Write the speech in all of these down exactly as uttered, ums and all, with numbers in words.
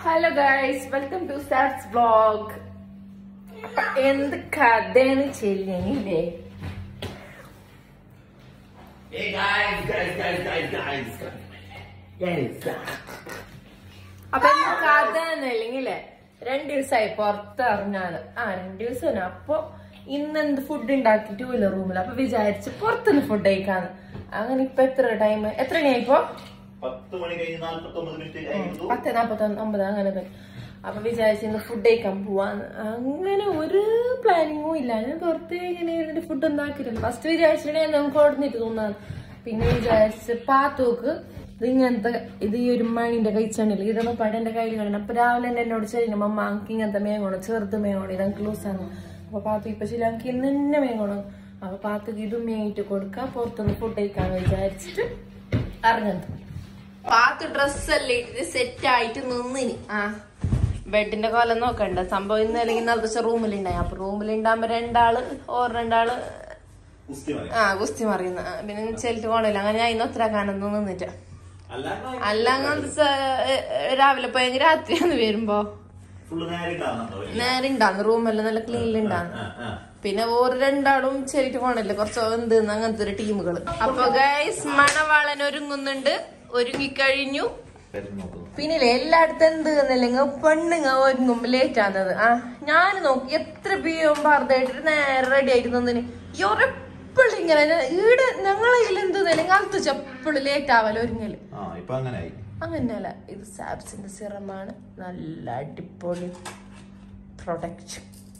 Hello guys, welcome to Sats vlog. എന്ത് കഥയാണ് ചെല്ലില്ലേ? Hey guys, guys, guys, guys, guys, guys. അപ്പൊ എന്ത് കഥ എന്നല്ലെങ്കിലേ രണ്ടു ദിവസമായി പുറത്തിറങ്ങാണ്. ആ രണ്ടു ദിവസം അപ്പൊ ഇന്നെന്ത് ഫുഡ് ഉണ്ടാക്കിട്ടില്ല റൂമിൽ. അപ്പൊ വിചാരിച്ച് പുറത്തുനിന്ന് ഫുഡ് കഴിക്കാന്ന്. അങ്ങനെ ഇപ്പൊ എത്ര ടൈം എത്ര മണിയായിപ്പോ? പത്ത് മണി കഴിഞ്ഞ് നാല്പത്തൊമ്പത് മിനിറ്റ് പത്ത് നാപ്പത്തൊമ്പത് അങ്ങനെ അപ്പൊ വിചാരിച്ചു ഇന്ന് ഫുഡ് കഴിക്കാൻ പോവാന്ന്. അങ്ങനെ ഒരു പ്ലാനിങ്ങും ഇല്ല. ഞാൻ പുറത്ത് ഇങ്ങനെ ഇരുന്നിട്ട് ഫുഡ് ഉണ്ടാക്കിയിട്ടില്ല. ഫസ്റ്റ് വിചാരിച്ചിട്ടുണ്ടെങ്കിൽ നമുക്ക് ഓടുന്നിട്ട് തോന്നാന്ന്. പിന്നെ വിചാരിച്ച് പാത്തോക്ക് ഇത് ഇങ്ങനത്തെ ഇത് ഈ ഒരു മണിന്റെ കഴിച്ചാണില്ല ഇതൊന്നും പടം എന്റെ കയ്യിൽ കാണണം. അപ്പൊ രാവിലെ തന്നെ എന്നോട് ചെല്ലുന്ന മമ്മ എനിക്ക് ഇങ്ങനത്തെ മേങ്ങോണം, ചെറുത് മേങ്ങോണം, ഇതങ്ങ് ലൂസാണ്. അപ്പൊ പാത്തു ഇപ്പൊ ശരി എനിക്ക് ഇന്ന് തന്നെ മേങ്ങോണം. അപ്പൊ പാത്തുക്ക് ഇതും മേങ്ങിട്ട് കൊടുക്കാം, പുറത്തുനിന്ന് ഫുഡ് കഴിക്കാന്ന് വിചാരിച്ചിട്ട് ഇറങ്ങുന്നത്. പാത്തു ഡ്രസ്സല്ലേ ഇട്ടിട്ട് സെറ്റ് ആയിട്ട് നിന്നിനി. ആ ബെഡിന്റെ കോലം നോക്കണ്ട സംഭവം. ഇന്ന് അല്ലെങ്കിൽ ഇന്നത്തെ ദിവസം റൂമിലുണ്ടായി. അപ്പൊ റൂമിലുണ്ടാകുമ്പോ രണ്ടാള് ഓർ രണ്ടാള് ആ ഗുസ്തി മറിയുന്ന. പിന്നെ ചെല്ലിട്ട് പോണില്ല. അങ്ങനെ ഞാൻ ഇന്ന് ഒത്തരാക്കാനൊന്നും നിന്നിട്ട് അല്ല അങ്ങനത്തെ രാവിലെ പോയെങ്കിൽ രാത്രിയാന്ന് വരുമ്പോ നേരെ ഉണ്ടാന്ന് റൂമെല്ലാം നല്ല ക്ലീനിലുണ്ടാന്ന്. പിന്നെ ഓർ രണ്ടാളും ചെല്ലിട്ട് പോണല്ലേ കുറച്ച് എന്ത് അങ്ങനത്തെ ഒരു ടീമുകള്. അപ്പൊ ഗൈസ് മണവാളൻ ഒരുങ്ങുന്നുണ്ട്, ഒരുങ്ങിക്കഴിഞ്ഞു. പിന്നെ എല്ലായിടത്തും എന്ത് എന്നില്ലെങ്കിൽ പെണ്ണുങ്ങ ഒരുങ്ങും ലേറ്റ് ആകുന്നത്. ആ ഞാൻ നോക്കി എത്ര പിയും പറഞ്ഞിട്ട് നേരെ റെഡി ആയിട്ട് നിന്നിന്. ഈ ഒരെപ്പോഴും ഇങ്ങനെ ഈടെ ഞങ്ങളെ എന്ത് അല്ലെങ്കിൽ അകത്ത് ചെപ്പോഴും ലേറ്റ് ആവല്ലോ ഒരുങ്ങല്. അങ്ങനെയല്ല, ഇത് സാബ്സിന്റെ സിറമാണ്. നല്ല അടിപൊളി പ്രൊഡക്റ്റ്.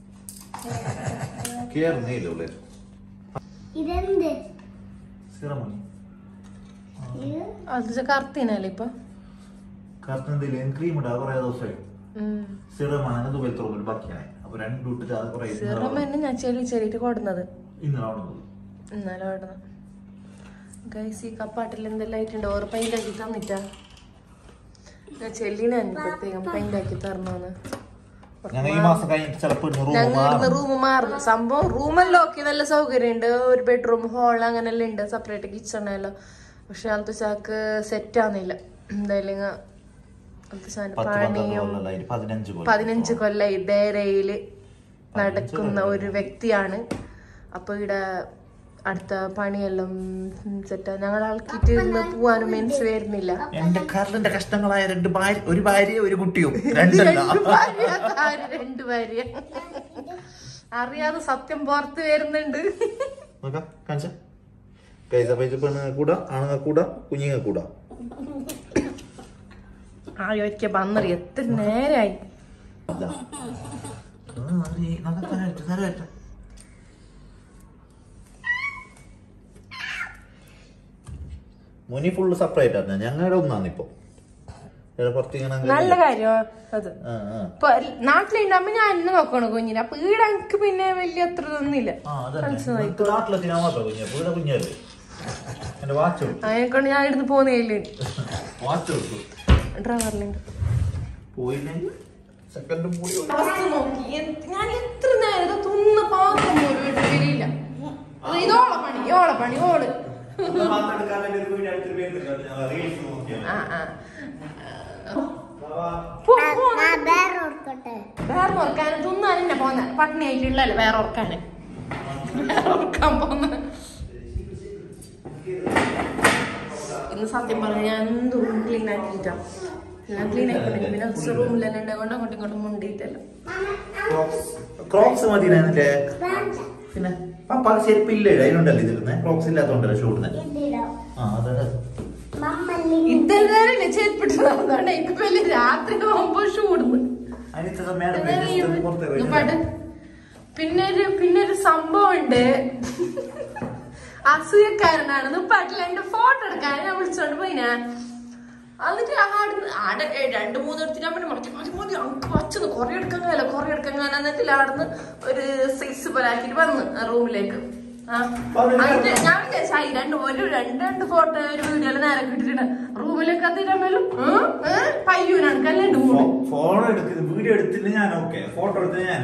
അത് കറുത്തിനല്ലേ ഇപ്പൊ ക്രീം ഇടാതെ കുറെ ദിവസമായി. സിറമാണ് ദുബൈ ബാക്കിയാണ്. അപ്പൊ രണ്ടു സിറം തന്നെ ഞാൻ ചെളി ചെളിയിട്ട് കൊടുന്നത് ഇന്നലെ ഇന്നലെ ഓടുന്നത്. ഗൈസ് ഈ കപ്പാട്ടിൽ എന്തെല്ലാം ആയിട്ടുണ്ട്. ഓർ പെയിന്റ് ആക്കി തന്നിട്ടാ. ഞാൻ ചെല്ലിനെ പ്രത്യേകം പെയിന്റ് ആക്കി തരണോന്ന്. ഞങ്ങൾ റൂം മാറുന്നു. സംഭവം റൂമെല്ലാം ഓക്കെ, നല്ല സൗകര്യം ഉണ്ട്. ഒരു ബെഡ്റൂം ഹോൾ അങ്ങനെല്ലാം ഉണ്ട്, സെപ്പറേറ്റ് കിച്ചൺ എല്ലാം. പക്ഷെ അന്നത്തെ ചാക്ക് സെറ്റ് ആവുന്നില്ല. എന്തായാലും പണിയും പതിനഞ്ച് കൊല്ലം ഇതേരയില് നടക്കുന്ന ഒരു വ്യക്തിയാണ്. അപ്പൊ ഇവിടെ അടുത്ത പണിയെല്ലാം സെറ്റാ. ഞങ്ങൾ ആൾക്കിട്ട് ഇന്ന് പോവാനും മനസ്സ് വരുന്നില്ല. എന്റെ കർണന്റെ കഷ്ടങ്ങളായ രണ്ട് ഭാര്യ, ഒരു ഭാര്യ ഒരു കുട്ടിയും, രണ്ട് ഭാര്യ അറിയാതെ സത്യം പുറത്ത് വരുന്നുണ്ട്. കൂടാ ആണുങ്ങ കൂടാ കുഞ്ഞുങ്ങ കൂടാ. ആ ഒരിക്കൽ വന്നറി എത്ര നേരായി. മുനി ഫുള്ള് സെപ്പറേറ്റ് ആണ്. ഞങ്ങളുടെ ഒന്നാണിപ്പോ നല്ല കാര്യം അത്. നാട്ടിലുണ്ടാകുമ്പോ ഞാൻ എന്നെ നോക്കണം കുഞ്ഞിനെ. അപ്പൊ ഈടെ എനിക്ക് പിന്നെ വലിയ അത്ര ഒന്നുമില്ല. അതിനെക്കൊണ്ട് ഞാൻ ഇവിടുന്ന് പോന്നേല്ലേ ഡ്രൈവറിലുണ്ട്. ഞാൻ എത്ര നേരം തുന്ന പാത്രം പോലും വരില്ല. ഇതോളെ പണി ഓളെ പണി ഓള് വേറെ ഓർക്കാനും തിന്നാൻ തന്നെ പോന്ന പട്ടിണി ആയിട്ടുള്ളല്ലേ വേറെ ഓർക്കാന് വേറെ ഓർക്കാൻ പോന്ന. ഇന്ന് സത്യം പറഞ്ഞ ഞാൻ എന്ത് റൂം ക്ലീൻ ആക്കിയിട്ടാ. ഞാൻ ക്ലീൻ ആക്കിട്ടെ. പിന്നെ റൂമിലെല്ലാം ഉണ്ടാകൊണ്ട് അങ്ങോട്ടും ഇങ്ങോട്ടും മുണ്ടിയിട്ടല്ലോ. ക്രോക്സ് മതിയില്ലേ? പിന്നെ പപ്പാക്ക് ചെരുപ്പില്ലേ അതിനുണ്ടല്ലോ ഇതിരുന്നേ. ക്രോക്സ് ഇല്ലാത്തോണ്ടല്ലോ ഷൂട്ടിന്. ഇതല്ലേ ചെരുപ്പിട്ടതാണ്. ഇപ്പൊ വലിയ രാത്രി പോകുമ്പോ ഷൂടുന്നു. പിന്നൊരു പിന്നൊരു സംഭവം ഉണ്ട്. അസൂയക്കാരനാണ് പാട്ടിൽ എന്റെ ഫോട്ടോ എടുക്കാൻ ഞാൻ വിളിച്ചോണ്ട് പോയിനാ. എന്നിട്ട് ആടെ രണ്ടു മൂന്ന് എടുത്തിട്ട് മതി മതി മതി അങ്ക് വച്ചത് കൊറേ എടുക്കങ്ങല്ല കൊറേ എടുക്കങ്ങാൻ. എന്നിട്ട് ആടുന്ന് ഒരു സൈസ് പോലെ ആക്കിട്ട് വന്ന് റൂമിലേക്ക്. എന്നിട്ട് ഞാൻ വിചാരിച്ചായി രണ്ട് ഒരു രണ്ട് രണ്ട് ഫോട്ടോ ഒരു വീഡിയോയില് നേരെ കിട്ടിട്ടുണ്ട്. റൂമിലേക്ക് എത്തിയിട്ടാലും പയ്യൂനാണ് കല്ലുണ്ട്. ഫോൺ എടുക്കുന്നത് വീഡിയോ എടുത്തിട്ട് ഞാൻ ഓക്കെ, ഫോട്ടോ എടുത്ത് ഞാൻ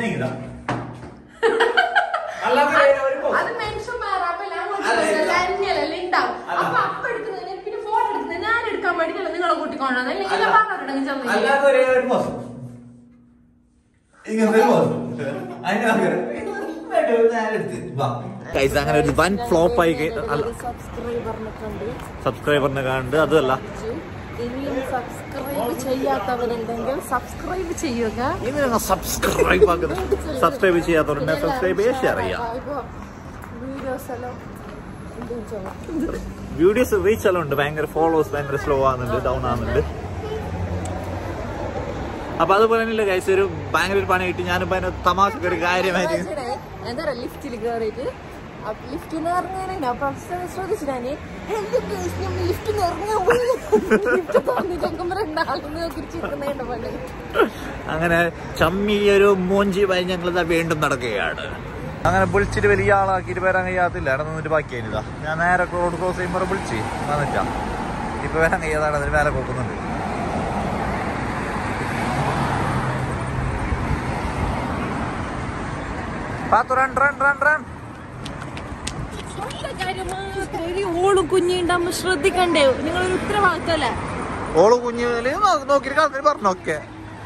അത് മെൻഷൻ മാറാമല്ല ഉണ്ടാവും. അപ്പൊ അപ്പൊ എടുക്കുന്നത് പിന്നെ ഫോട്ടോ എടുക്കുന്നത് ഞാൻ എടുക്കാൻ വേണ്ടി നിങ്ങളെ കൂട്ടി കൂട്ടിക്കൊണ്ടു അല്ലാതെ ഒരു മോശം ഇങ്ങനത്തെ ഒരു മോശം അതിനകത്ത് അങ്ങനെ ഒരു വൻ ഫ്ലോപ്പ് ആയി സബ്സ്ക്രൈബറിനെ കണ്ട് അതുമല്ല ഇനിയും സബ്സ്ക്രൈബ് ചെയ്യാത്തവരുണ്ടെങ്കിൽ സബ്സ്ക്രൈബ് ചെയ്യുക. സബ്സ്ക്രൈബ് സബ്സ്ക്രൈബ് ചെയ്യാത്തവരുണ്ടെങ്കിൽ സബ്സ്ക്രൈബ് ചെയ്യാൻ ഷെയർ ചെയ്യാം. വീഡിയോസ് റീച്ച് എല്ലാം ഉണ്ട്. ഭയങ്കര ഫോളോവേഴ്സ് ഭയങ്കര സ്ലോ ആകുന്നുണ്ട്, ഡൗൺ ആകുന്നുണ്ട്. അപ്പൊ അതുപോലെ തന്നെ ഗൈസ് ഒരു ഭയങ്കര ഒരു പണി കിട്ടി. ഞാനിപ്പോ അതിന് തമാശക്ക് ഒരു കാര്യമായിട്ട് എന്താ പറയാ ലിഫ്റ്റിൽ കയറിയിട്ട് ലിഫ്റ്റിന്ന് ഇറങ്ങാനുണ്ട്. അപ്പൊ ശ്രദ്ധിച്ചിട്ടാണ് ലിഫ്റ്റിന്ന് ഇറങ്ങി അങ്ങനെ ചമ്മി ഒരു മൂഞ്ചി വഴി ഞങ്ങളിതാ വീണ്ടും നടക്കുകയാണ്. അങ്ങനെ വിളിച്ചിട്ട് വലിയ ആളാക്കിയിട്ട് വരാൻ കഴിയാത്തില്ല. അവിടെ നിന്നിട്ട് ബാക്കിയായില്ല. ഞാൻ നേരെ റോഡ് ക്രോസ് ചെയ്യുമ്പോൾ വിളിച്ച് വന്നിട്ടാ ഇപ്പൊ വരാൻ കഴിയാതാണ്. അതിന് മേലെ പോക്കുന്നുണ്ട്. Pathu run run run run. ഓളും കുഞ്ഞുണ്ടാകുമ്പോ ശ്രദ്ധിക്കണ്ടേ? നിങ്ങളൊരു ഉത്തരവാദിത്തല്ലേ? ഓള് കുഞ്ഞു നോക്കിട്ട് കളഞ്ഞിട്ട് പറഞ്ഞോക്കെ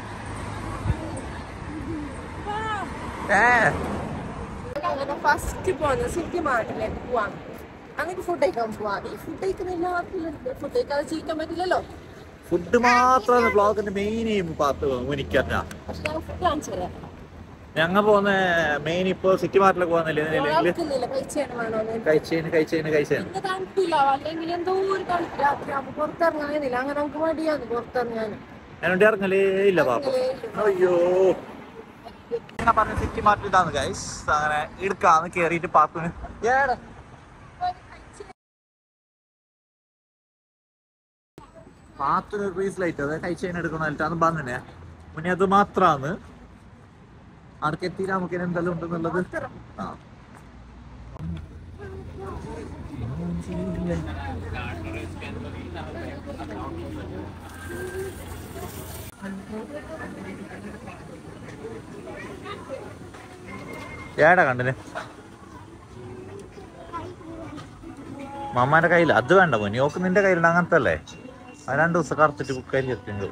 അങ്ങനെ ഫസ്റ്റ് പോകുന്ന സിറ്റി മാർട്ടിലേക്ക് പോവാണ്. അങ്ങനെ ഫുഡ് കഴിക്കാൻ പോവാണ്. ഈ ഫുഡ് കഴിക്കുന്ന ഫുഡ് കഴിക്കാതെ ജീവിക്കാൻ പറ്റില്ലല്ലോ. ഫുഡ് മാത്രമാണ് ബ്ലോഗിന്റെ മെയിൻ പാത്ത് മുനിക്കാറ്റാ. പക്ഷെ ഞാൻ ഫുഡ് കാണിച്ചു തരാം. ഞങ്ങ പോകുന്ന മെയിൻ ഇപ്പൊ സിറ്റി മാർട്ടിലേക്ക് പോകുന്നില്ലേ? കഴിച്ചേന് കഴിച്ചേന് കഴിച്ചേന് എന്തോ ഒരു രാത്രി പുറത്തിറങ്ങാനില്ല. അങ്ങനെ നമുക്ക് മടിയാണ് പുറത്തിറങ്ങാൻ. എന്നോട് ഇറങ്ങലേ ഇല്ല പാപ്പ. അയ്യോ ഞാൻ പറഞ്ഞ സിറ്റി മാർട്ടിൽ ഇതാണ് ഗൈസ്. അങ്ങനെ എടുക്കാന്ന് കേറിയിട്ട് പാത്തുന് പാത്തുന് റീസിലായിട്ട് അതായത് കഴിച്ചേന് എടുക്കണമായിട്ട് അത് പറഞ്ഞേ മുന്നേ അത് മാത്രാണ്. ആർക്ക് എത്തിയില്ല നമുക്ക് എന്തെല്ലാം ഉണ്ടെന്നുള്ളത്. ആ ഏടാ കണ്ടിന് മമ്മാന്റെ കയ്യിൽ അത് വേണ്ട പോയി നോക്ക്. നിന്റെ കയ്യിലുണ്ട് അങ്ങനത്തെ അല്ലേ? അത് രണ്ടു ദിവസം കറുത്തിട്ട് ബുക്കായി എത്തിയത്.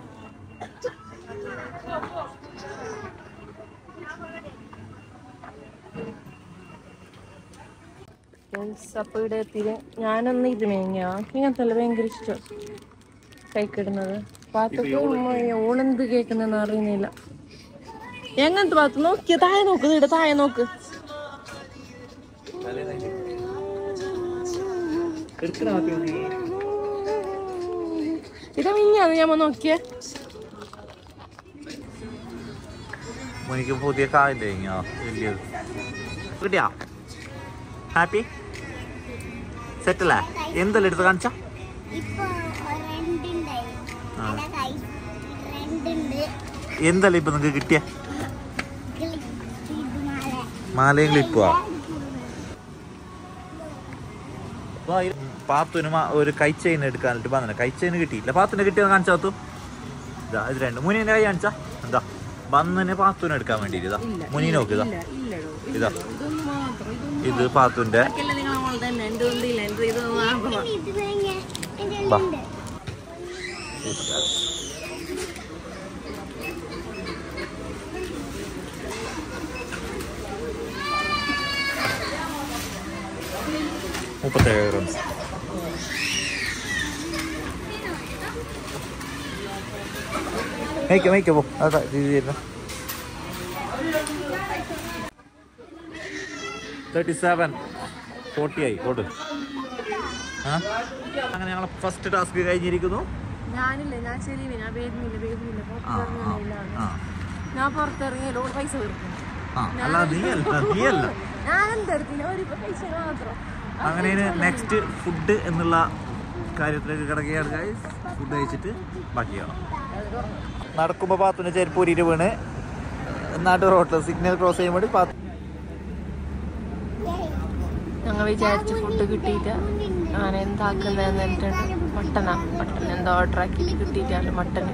അപ്പൊ ഇവിടെ എത്തിയത് ഞാനൊന്ന് ഇത് മേങ്ങിയ ഇങ്ങനത്തെ ഭയങ്കര ഇഷ്ടം കൈക്കിടുന്നത്. പാത്തൊക്കെ ഓളെന്ത് കേൾക്കുന്നെന്ന് അറിയുന്നില്ല. എങ്ങനത്തെ പാത്ത് നോക്കിയ താഴെ നോക്ക്. ഇവിടെ താഴെ നോക്ക്. ഇതാ മിഞ്ഞാന്ന് ഞാൻ നോക്കിയേ. എനിക്ക് പുതിയ കാലില്ലേ വലിയത് കിട്ടിയാ? ഹാപ്പി സെറ്റല്ലേ? എന്തെല്ലാം എടുത്ത് കാണിച്ച? എന്തെല്ലാം ഇപ്പൊ നിങ്ങക്ക് കിട്ടിയ? മാലയും ക്ലിപ്പുവാ. പാത്തുന് ഒരു കൈച്ചെയിൻ എടുക്കാനായിട്ട് വന്നെ. കൈച്ചെയിൻ കിട്ടിയില്ല. പാത്തുനെ കിട്ടിയത് കാണിച്ചാത്തു. ഇതാ ഇത് രണ്ട് മുനീന്റെ കൈ കാണിച്ചാ. എന്താ വന്നെ പാത്തുനെ എടുക്കാൻ വേണ്ടിട്ട്. ഇതാ മുനി നോക്ക്. ഇതാ ഇതാ ഇത് പാത്തുന്റെ. മുപ്പത്തേഴ് ഗ്രാംസ്. മേയ്ക്ക മേയ്ക്ക പോ. അതാ ഇത് തേർട്ടി സെവൻ ഫോർട്ടി ആയി കോട്ട്. അങ്ങനെ ഞങ്ങൾ ഫസ്റ്റ് ടാസ്ക് കഴിഞ്ഞിരിക്കുന്നു. ഞാനില്ല ഞാൻ ശരി ഞാൻ വരുന്നില്ല വരുന്നില്ല ഞാൻ പുറത്തിറങ്ങിയല്ലോ പൈസ കൊടുക്കും. ഞാൻ എന്തെടുത്തില്ല ഒരു പൈസ മാത്രം. അങ്ങനെ നെക്സ്റ്റ് ഫുഡ് എന്നുള്ള കാര്യത്തിലേക്ക് കിടക്കുകയാണ് ഗൈസ്. ഫുഡ് കഴിച്ചിട്ട് ബാക്കിയാണ്. നടക്കുമ്പോ പാത്തുന്റെ ചെരുപ്പൂരിട്ട് വീണ് നാട്ടു റോട്ടിൽ സിഗ്നൽ ക്രോസ് ചെയ്യാൻ വേണ്ടി പാത്തു. ഞങ്ങൾ വിചാരിച്ച ഫുഡ് കിട്ടിയിട്ട് ഞാൻ എന്താക്കുന്നതെന്ന് എന്നിട്ടുണ്ട്. മട്ടനാ മട്ടൻ എന്താ ഓർഡർ ആക്കിയിട്ട് കിട്ടിയിട്ടാണ് മട്ടന്.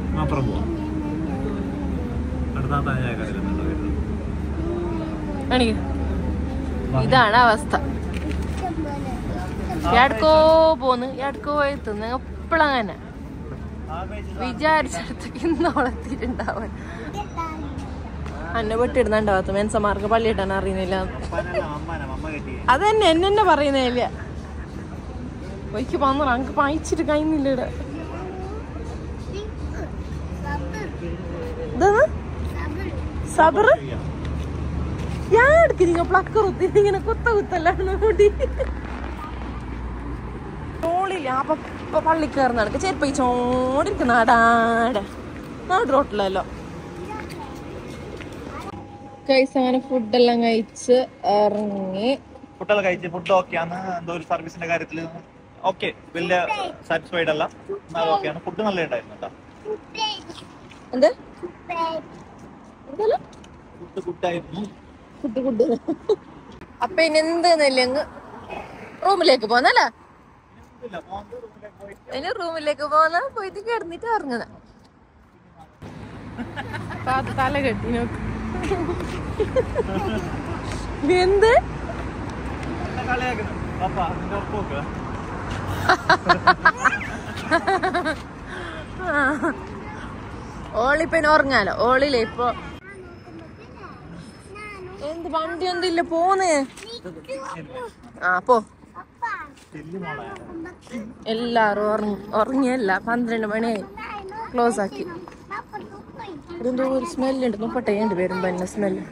ഇതാണ് അവസ്ഥ. എടക്കോ പോന്ന് എടക്കോ എത്തുന്ന എപ്പോഴങ്ങനെ വിചാരിച്ചിടത്തേക്ക് ഇന്നോളെത്തിട്ടുണ്ടാവാൻ അന്നെ വെട്ടിടുന്നുണ്ടാവത്ത മെൻസമാർക്ക് പള്ളിയിട്ടാൻ അറിയുന്നില്ല. അത് തന്നെ എന്നെ പറയുന്നില്ല. ഒരിക്കൽ വന്നു അങ്ങ് പായിച്ചിട്ട് കഴിയുന്നില്ല. ഇവിടെ ഇതാണ് സബറ്. ഞാൻ എടുക്കുന്ന പ്ലക്ക് കുത്തി ഇങ്ങനെ കുത്ത കുത്തല്ലാണ് മുടി ചോളില്ല. അപ്പൊ ഇപ്പൊ പള്ളി കയറുന്ന നടക്ക് ചെരുപ്പ് ഈ ചോടിരിക്കുന്ന നാടാടെ നാട് റോട്ടിലല്ലോ. കഴിച്ച് അങ്ങനെ ഫുഡെല്ലാം കഴിച്ച് ഇറങ്ങി. ഫുഡെല്ലാം കഴിച്ച് ഫുഡ് ഓക്കെയാണ്. എന്തോ ഒരു സർവീസിന്റെ കാര്യത്തിൽ ഓക്കെ വലിയ സാറ്റിസ്ഫൈഡ് അല്ല, എന്നാലും ഓക്കെയാണ്. ഫുഡ് നല്ല ഉണ്ടായിരുന്നു കേട്ടോ. എന്ത് ഫുഡ് ഫുഡായിരുന്നു. ഫുഡ് ഫുഡ് അപ്പൊ ഇനി എന്തെന്നല്ലേ അങ്ങ് റൂമിലേക്ക് പോന്നല്ലേ? ഇനി റൂമിലേക്ക് പോന്ന പോയിട്ട് കിടന്നിട്ട് ഇറങ്ങുന്ന തല കെട്ടി നോക്ക്. എന്ത് ഓളിപ്പന്നെ ഉറങ്ങാലോ. ഓളില്ലേ ഇപ്പൊ എന്ത് വണ്ടി ഒന്നില്ല പോന്ന്. ആ പോ. എല്ലാരും ഉറങ്ങി ഉറങ്ങിയല്ല പന്ത്രണ്ട് മണിയായി ക്ലോസ് ആക്കി. ഇതെന്തോ ഒരു സ്മെല്ലുണ്ട്. മുപ്പട്ടെ ഉണ്ട് വരുമ്പോ തന്നെ സ്മെല്ല്.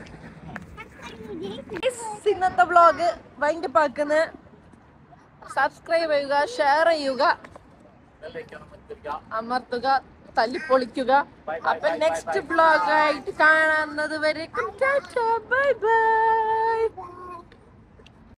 ഇന്നത്തെ വ്ളോഗ് വൈൻഡപ്പ് ആക്കുന്നത്. സബ്സ്ക്രൈബ് ചെയ്യുക, ഷെയർ ചെയ്യുക, അമർത്തുക, തല്ലിപ്പൊളിക്കുക. അപ്പൊ നെക്സ്റ്റ് വ്ളോഗ് ആയിട്ട് കാണുന്നത് വരേക്കും ബൈ ബൈ.